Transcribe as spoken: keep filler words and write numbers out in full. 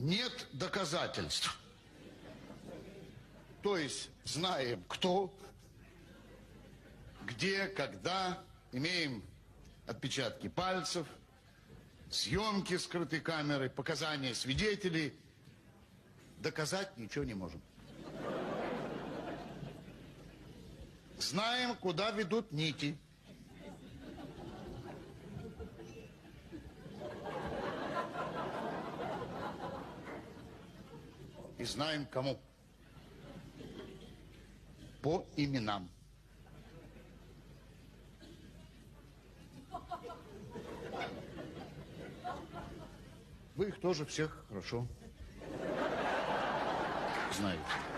нет доказательств. То есть знаем, кто, где, когда, имеем отпечатки пальцев, съемки скрытой камерой, показания свидетелей. Доказать ничего не можем. Знаем, куда ведут нити. И знаем, кому. По именам. Вы их тоже всех хорошо знаете.